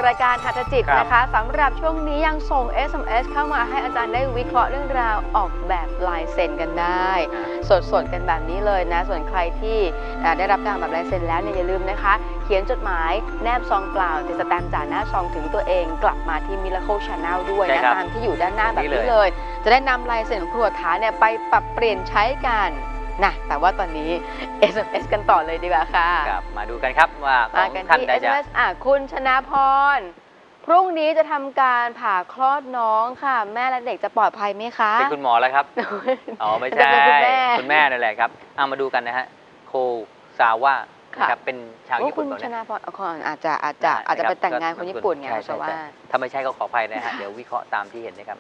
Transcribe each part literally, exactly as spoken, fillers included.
รายการหัตถจิตนะคะสำหรับช่วงนี้ยังส่ง เอส เอ็ม เอส เข้ามาให้อาจารย์ได้วิเคราะห์เรื่องราวออกแบบลายเซ็นกันได้สดๆกันแบบนี้เลยนะส่วนใครที่ได้รับการแบบลายเซ็นแล้วเนี่ยอย่าลืมนะคะเขียนจดหมายแนบซองเปล่าติดสแตมป์จากหน้าซองถึงตัวเองกลับมาที่ Miracle Channel ด้วยนะตามที่อยู่ด้านหน้าแบบนี้เลยจะได้นำลายเซ็นของครูฐานเนี่ยไปปรับเปลี่ยนใช้กันนะแต่ว่าตอนนี้ เอส เอ็ม เอส กันต่อเลยดีกว่าค่ะครับมาดูกันครับว่าของท่านใดจะอ่ะคุณชนาพรพรุ่งนี้จะทำการผ่าคลอดน้องค่ะแม่และเด็กจะปลอดภัยไหมคะเป็นคุณหมอแล้วครับอ๋อไม่ใช่คุณแม่นั่นแหละครับเอามาดูกันนะฮะโคซาวะนะครับเป็นชาวญี่ปุ่นคุณชนาพรอาจจะอาจจะอาจจะไปแต่งงานคนญี่ปุ่นไงเพราะว่าถ้าไม่ใช่ก็ขออภัยนะฮะเดี๋ยววิเคราะห์ตามที่เห็นนะครับ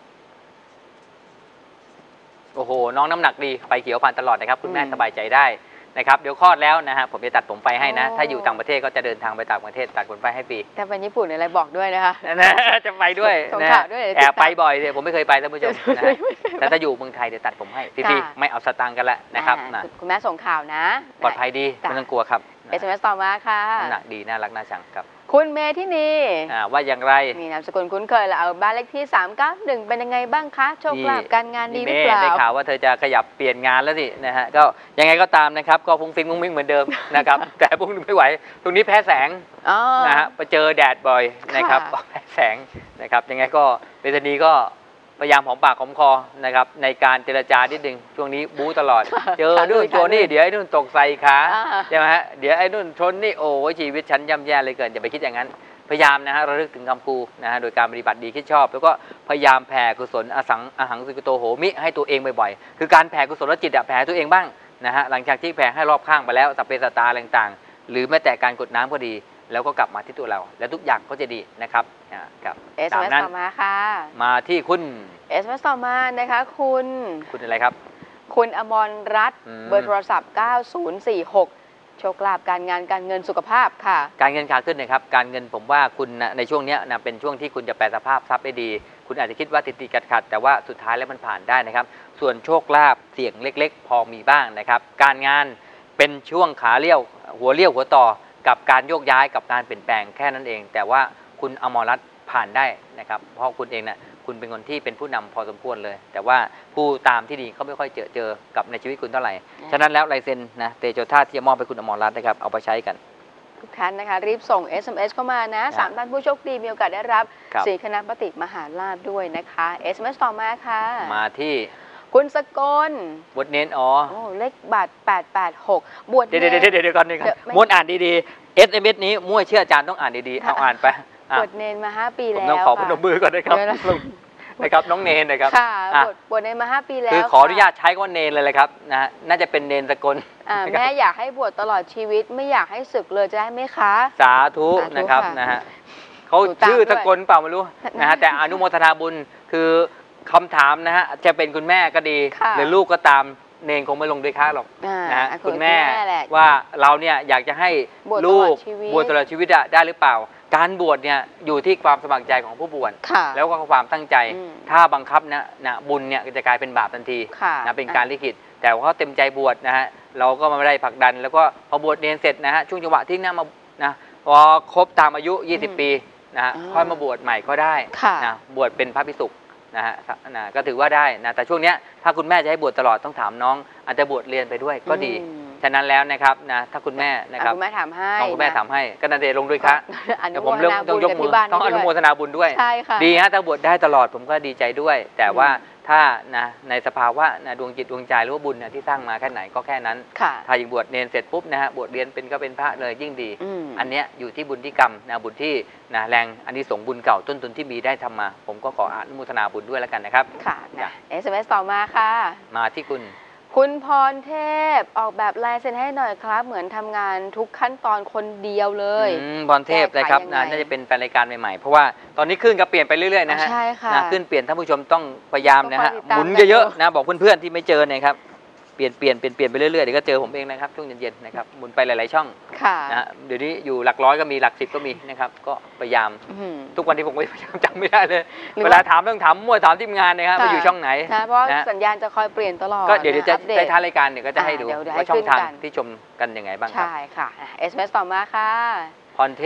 โอ้โหน้องน้ำหนักดีไฟเขียวผ่านตลอดนะครับคุณแม่สบายใจได้นะครับเดี๋ยวคลอดแล้วนะฮะผมจะตัดผมไปให้นะถ้าอยู่ต่างประเทศก็จะเดินทางไปต่างประเทศตัดผมไปให้ฟรีแต่เป็นญี่ปุ่นอะไรบอกด้วยนะคะจะไปด้วยนะแอบไปบ่อยเลยผมไม่เคยไปท่านผู้ชมนะแต่ถ้าอยู่เมืองไทยเดี๋ยวตัดผมให้ฟรีๆไม่เอาสตางค์กันละนะครับคุณแม่ส่งข่าวนะปลอดภัยดีไม่ต้องกลัวครับเอส เอ็ม เอส ต่อมาค่ะน้ำหนักดีน่ารักน่าชังครับคุณเมธินีว่าอย่างไรมีนามสกุลคุ้นเคยแล้วเอาบ้านเลขที่สามเก้าหนึ่งเป็นยังไงบ้างคะโชคลาภการงานดีหรือเปล่าได้ข่าวว่าเธอจะขยับเปลี่ยนงานแล้วสินะฮะก็ยังไงก็ตามนะครับก็ฟุ้งฟิ้งมุ้งมิ้งเหมือนเดิมนะครับแต่พรุ่งนี้ไม่ไหวตรงนี้แพ้แสงนะฮะไปเจอแดดบ่อยนะครับแพ้แสงนะครับยังไงก็เมธินีก็พยายามหอมปากหอมคอนะครับในการเจรจานิดนึงช่วงนี้บู๊ตลอดเจอนู่นโจนี่เดี๋ยวไอ้นู่นตกใส่ขาใช่ไหมฮะเดี๋ยวไอ้นู่นชนนี่โอ้ยชีวิตฉันย่ำแย่เลยเกินอย่าไปคิดอย่างนั้นพยายามนะฮะระลึกถึงคำครูนะฮะโดยการปฏิบัติดีคิดชอบแล้วก็พยายามแผ่กุศลอสังอหังสุกิโตโหมิให้ตัวเองบ่อยๆคือการแผ่กุศลจิตแผ่ตัวเองบ้างนะฮะหลังจากที่แผ่ให้รอบข้างไปแล้วสัพเพสัตตาต่างๆหรือแม้แต่การกดน้ำก็ดีแล้วก็กลับมาที่ตัวเราแล้วทุกอย่างก็จะดีนะครับครับเอส เอ็ม เอส ต่อมาค่ะมาที่คุณเอส เอ็ม เอส ต่อมานะคะคุณคุณอะไรครับคุณอมรรัตน์เบอร์โทรศัพท์เก้าศูนย์สี่หกโชคลาภการงานการเงินสุขภาพค่ะการเงินขาขึ้นนะครับการเงินผมว่าคุณในช่วงนี้นะเป็นช่วงที่คุณจะแปลสภาพทรัพย์ได้ดีคุณอาจจะคิดว่าติดติดขัดขัดแต่ว่าสุดท้ายแล้วมันผ่านได้นะครับส่วนโชคลาภเสี่ยงเล็กๆพอมีบ้างนะครับการงานเป็นช่วงขาเลี้ยวหัวเลี้ยวหัวต่อกับการโยกย้ายกับการเปลี่ยนแปลงแค่นั้นเองแต่ว่าคุณอมรรัตน์ผ่านได้นะครับเพราะคุณเองนะคุณเป็นคนที่เป็นผู้นำพอสมควรเลยแต่ว่าผู้ตามที่ดีเขาไม่ค่อยเจอเจอกับในชีวิตคุณเท่าไหร่ฉะนั้นแล้วลายเซ็นนะเตโชธาที่จะมอบไปคุณอมรรัตน์นะครับเอาไปใช้กันทุกท่านนะคะรีบส่ง เอส เอ็ม เอส เข้ามานะสามท่านผู้โชคดีมีโอกาสได้รับสีคณะปฏิมหาลาภด้วยนะคะ เอส เอ็ม เอส ต่อมาค่ะมาที่คุณสกลบทเน้นอ๋อโอ้เลขบัตรแปดแปดหกบวชเดี๋ยวเดี๋ยวเดี๋ยวเดี๋ยวก่อนนึงครับม้วนอ่านดีๆ เอส เอ็ม เอส นี้มั่วเชื่ออาจารย์ต้องอ่านดีๆเอาอ่านไปบวชเนนมาห้าปีแล้วผมต้องขอพนมมือก่อนนะครับนะครับน้องเนนนะครับค่ะบวชเนนมาห้าปีแล้วคือขออนุญาตใช้ก็เนนเลยเลยครับนะน่าจะเป็นเนนสกลแม่อยากให้บวชตลอดชีวิตไม่อยากให้ศึกเลยจะได้ไหมคะสาธุนะครับนะฮะเขาชื่อสกลเปล่าไม่รู้นะฮะแต่อนุโมทนาบุญคือคำถามนะฮะจะเป็นคุณแม่ก็ดีหรือลูกก็ตามเนนคงไม่ลงด้วยค่าหรอกนะฮะคุณแม่ว่าเราเนี่ยอยากจะให้ลูกบวชตลอดชีวิตได้หรือเปล่าการบวชเนี่ยอยู่ที่ความสมัครใจของผู้บวชแล้วก็ความตั้งใจถ้าบังคับนะนะบุญเนี่ยจะกลายเป็นบาปทันทีนะเป็นการลิขิตแต่ว่าเขาเต็มใจบวชนะฮะเราก็ไม่ได้ผลักดันแล้วก็พอบวชเนรเสร็จนะฮะช่วงจังหวะที่นั่งมานะพอครบตามอายุยี่สิบปีนะฮะค่อยมาบวชใหม่ก็ได้นะบวชเป็นพระภิกษุนะฮะนะก็ถือว่าได้นะแต่ช่วงนี้ถ้าคุณแม่จะให้บวชตลอดต้องถามน้องอาจจะบวชเรียนไปด้วยก็ดีฉะนั้นแล้วนะครับนะถ้าคุณแม่นะครับคุณแม่ถามให้คุณแม่ถามให้ก็นันเดลงด้วยครับแต่ผมเริ่มต้องยกมือต้องอนุโมทนาบุญด้วยดีฮะถ้าบวชได้ตลอดผมก็ดีใจด้วยแต่ว่าถ้านะในสภาวะนะดวงจิตดวงใจหรือว่าบุญนะที่สร้างมาแค่ไหนก็แค่นั้นถ้าอย่างบวชเนรเสร็จปุ๊บนะฮะบวชเรียนเป็นก็เป็นพระเลยยิ่งดีอันเนี้ยอยู่ที่บุญที่กรรมนะบุญที่นะแรงอันนี้ส่งบุญเก่าต้นทุนที่มีได้ทำมาผมก็ขออนุโมทนาบุญด้วยแล้วกันนะครับค่ะเอส เอ็ม เอส ต่อมาค่ะมาที่คุณคุณพรเทพออกแบบลายเซ็นให้หน่อยครับเหมือนทำงานทุกขั้นตอนคนเดียวเลยพรเทพเลยครับน่าจะเป็นแฟนรายการใหม่ๆเพราะว่าตอนนี้ขึ้นก็เปลี่ยนไปเรื่อยๆนะฮะขึ้นเปลี่ยนท่านผู้ชมต้องพยายามนะฮะหมุนเยอะๆนะบอกเพื่อนๆที่ไม่เจอเนี่ยครับเปลี่ยนเปลี่ยนเปลี่ยนเปลี่ยนไปเรื่อยๆเดี๋ยวก็เจอผมเองนะครับช่วงเย็นๆนะครับหมุนไปหลายๆช่องนะเดี๋ยวนี้อยู่หลักร้อยก็มีหลักสิบก็มีนะครับก็พยายามทุกวันที่ผมพยายามจำไม่ได้เลยเวลาถามต้องถามมั่วถามทีมงานนะครับว่าอยู่ช่องไหนเพราะสัญญาณจะคอยเปลี่ยนตลอดก็เดี๋ยวจะในท้ายรายการเนี่ยก็จะให้ดูว่าช่องทางที่ชมกันยังไงบ้างครับใช่ค่ะ เอส เอ็ม เอส ต่อมาค่ะพรเทพ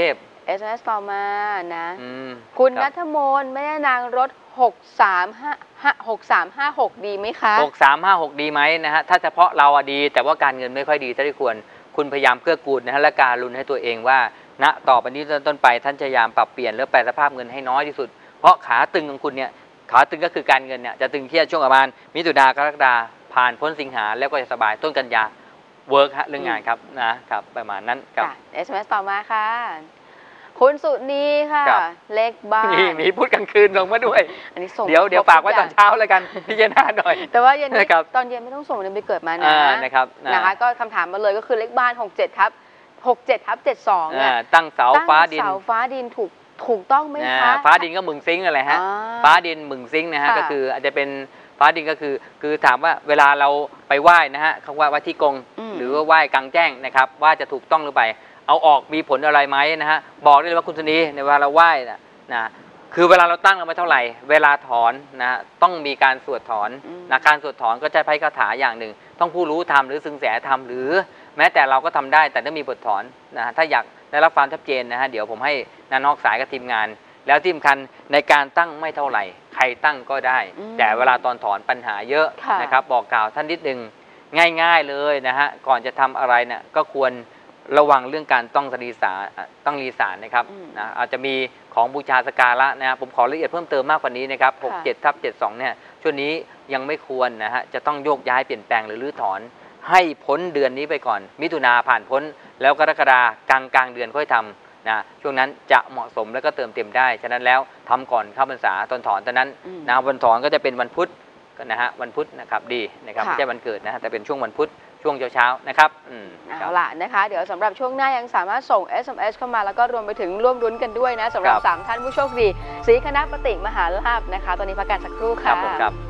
เอส เอ็ม เอส ต่อมานะอืมคุณรัณับฐมนแม่นางรถหกสามห้าหกสามห้าหกดีไหมคะหกสามห้าหกดีไหมนะฮะถ้าเฉพาะเราอะดีแต่ว่าการเงินไม่ค่อยดีเท่าที่ควรคุณพยายามเกื้อกูลนะฮะและการุณให้ตัวเองว่าณต่อไปนี้ต้นไปท่านจะพยายามปรับเปลี่ยนหรือแปลสภาพเงินให้น้อยที่สุดเพราะขาตึงของคุณเนี่ยขาตึงก็คือการเงินเนี่ยจะตึงแค่ช่วงประมาณมิถุนากรกฎาผ่านพ้นสิงหาแล้วก็จะสบายต้นกันยาเวิร์กฮะเรื่องงานครับนะครับประมาณนั้นครับเอส เอ็ม เอส ต่อมาค่ะ คุณสุนีค่ะครับเลขบ้านนี่มีพูดกลางคืนลงมาด้วยอันนี้ส่งเดี๋ยวเดี๋ยวครบฝากไว้ทุตอนเช้าแล้วกันพิจารณาหน่อยแต่ว่าเย็นนี้นะครับตอนเย็นไม่ต้องส่งเดือนไปเกิดมานะอ่านะครับนะนะคะก็คำถามมาเลยก็คือเลขบ้านหกเจ็ดทับหกเจ็ดทับเจ็ดสองเนี่ยอ่าตั้งเสาตั้งฟ้าดินเสาฟ้าดินถูกถูกต้องไหมอ่าคะฟ้าดินก็มึงซิงอะไรฮะอ่ฟ้าดินมึงซิงนะฮะค่ะก็คืออาจจะเป็นฟ้าดินก็คือ คือถามว่าเวลาเราไปไหว้นะฮะเขาว่าวัดที่กงอืมหรือว่าไหว้กลางแจ้งนะครับว่าจะถูกต้องหรือไปเอาออกมีผลอะไรไหมนะฮะบอกได้เลยว่าคุณชนีในเวลาเราไหว้นะนะคือเวลาเราตั้งเราไม่เท่าไหร่ เวลาถอนนะต้องมีการสวดถอนอืมนะการสวดถอนก็จะใช้คาถาอย่างหนึ่ง ต้องผู้รู้ทำหรือซึงแสทำหรือแม้แต่เราก็ทำได้แต่ต้องมีบทถอนนะถ้าอยากได้รับความชัดเจนนะฮะเดี๋ยวผมให้นานอกสายกับทีมงาน แล้วที่สำคัญในการตั้งไม่เท่าไหร่ ใครตั้งก็ได้อืมแต่เวลาตอนถอนปัญหาเยอะค่ะนะครับบอกกล่าวท่านนิดนึงง่ายๆเลยนะฮะก่อนจะทำอะไรเนี่ยก็ควรระวังเรื่องการต้องรีสาต้องรีสารนะครับอืมนะอาจจะมีของบูชาสกการะนะผมขอละเอียดเพิ่มเติมมากกว่านี้นะครับหกค่ะเจ็ดทับเจ็ดสองเนี่ยช่วงนี้ยังไม่ควรนะฮะจะต้องโยกย้ายเปลี่ยนแปลงหรือรื้อถอน ให้พ้นเดือนนี้ไปก่อน มิถุนาผ่านพ้น แล้วกรกฎากลางกลางเดือนค่อยทำนะช่วงนั้นจะเหมาะสมแล้วก็เติมเต็มได้ฉะนั้นแล้วทำก่อนเข้าพรรษาตอนถอนตอนนั้นอืมนะวันถอนก็จะเป็นวันพุธนะฮะวันพุธนะครับดีนะครับค่ะไม่ใช่วันเกิดนะฮะแต่เป็นช่วงวันพุธช่วงเช้าๆนะครับอืมครัเอาบล่ะนะคะ เดี๋ยวสำหรับช่วงหน้ายังสามารถส่ง เอส เอ็ม เอส เข้ามาแล้วก็รวมไปถึงร่วมรุ้นกันด้วยนะสำหรับครับสามท่านผู้โชคดีศรีคณะปฏิมหาลาภนะคะ ตอนนี้พักกันสักครู่ครัค่ะบผมครับ